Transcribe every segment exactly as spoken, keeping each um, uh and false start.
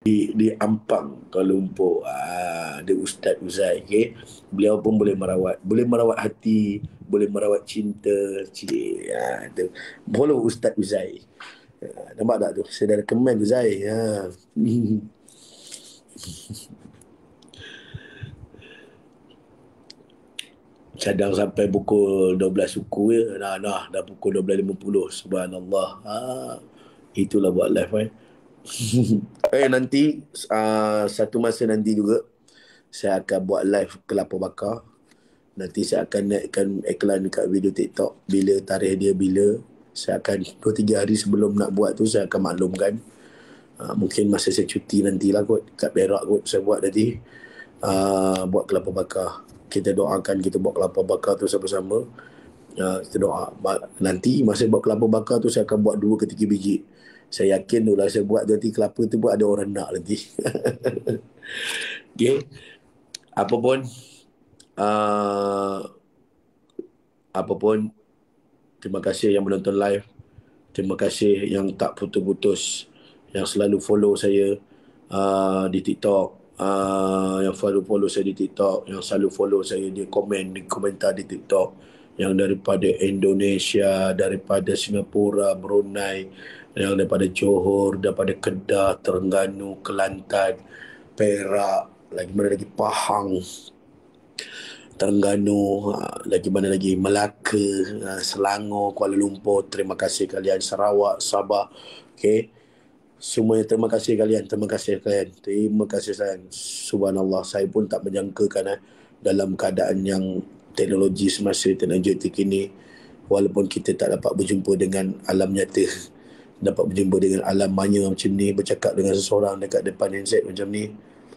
di di Ampang, Kuala Lumpur. Ah, ada Ustaz Uzai, okey. Beliau pun boleh merawat, boleh merawat hati, boleh merawat cinta. Cik, ah, tu. Follow Ustaz Uzai. Ah, nampak tak tu? Saya dah recommend Uzai. Ha. Cadang sampai pukul dua belas suku ya. Nah, nah, dah pukul dua belas lima puluh. Subhanallah. Ha. Itulah buat live eh. eh nanti uh, satu masa nanti juga saya akan buat live kelapa bakar. Nanti saya akan naikkan iklan dekat video TikTok. Bila tarikh dia bila. Saya akan dua tiga hari sebelum nak buat tu saya akan maklumkan. Uh, mungkin masa saya cuti nantilah kot. Kat Perak kot saya buat nanti. Uh, buat kelapa bakar. Kita doakan kita buat kelapa bakar tu sama-sama. Uh, kita doa. Nanti masa buat kelapa bakar tu saya akan buat dua ke tiga biji. Saya yakin tu lah saya buat nanti kelapa tu pun ada orang nak nanti. Okay. Apa pun. Uh, apa pun. Terima kasih yang menonton live. Terima kasih yang tak putus-putus. Yang selalu follow saya uh, di TikTok. Uh, yang selalu follow saya di TikTok, yang selalu follow saya di komen, di komentar di TikTok, yang daripada Indonesia, daripada Singapura, Brunei, yang daripada Johor, daripada Kedah, Terengganu, Kelantan, Perak, lagi mana lagi Pahang, Terengganu, lagi mana lagi Melaka, Selangor, Kuala Lumpur. Terima kasih kalian. Sarawak, Sabah, okey. Semuanya terima kasih kalian, terima kasih kalian, terima kasih sayang. Subhanallah, saya pun tak menyangkakan eh, dalam keadaan yang teknologi semasa teknologi terkini, walaupun kita tak dapat berjumpa dengan alam nyata, dapat berjumpa dengan alam maya macam ni, bercakap dengan seseorang dekat depan handset macam ni.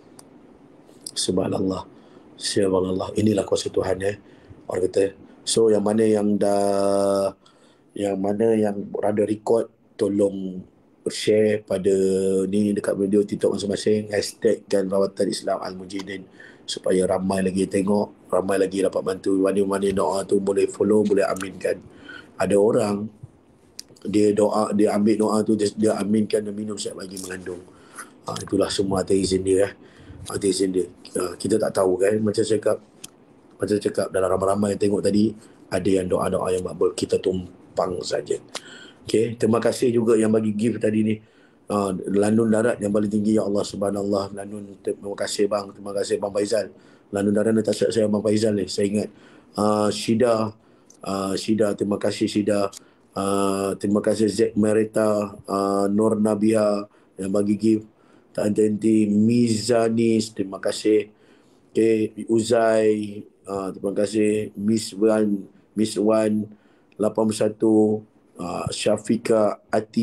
Subhanallah, subhanallah, inilah kuasa Tuhan eh. Orang kata, so yang mana yang dah, yang mana yang rada record, tolong share pada ni dekat video TikTok masing-masing, hashtagkan Rawatan Islam Al-Mujahidin supaya ramai lagi tengok, ramai lagi dapat bantu. Mana-mana doa tu boleh follow, boleh aminkan. Ada orang dia doa, dia ambil doa tu, dia, dia aminkan dan minum siap bagi mengandung. Ha, itulah semua atas izin dia eh. Atas izin dia. Ha, kita tak tahu kan, macam cakap macam cakap dalam ramai-ramai yang tengok tadi, ada yang doa-doa yang makbul, kita tumpang saja. Okay, terima kasih juga yang bagi gift tadi ni. Uh, Lanun darat yang paling tinggi, ya Allah subhanallah. Lanun, terima kasih bang, terima kasih bang Faizal. Lanun darat ni tak saya bang Faizal ni, saya ingat. Uh, Shida, uh, Shida, terima kasih Shida. Uh, terima kasih Zek Merita, uh, Nur Nabia yang bagi gift. Tak henti-henti. Mizanis, terima kasih. Okay, Uzai, uh, terima kasih. Miss Wan, Miss Wan lapan puluh satu. Uh, Syafika Ati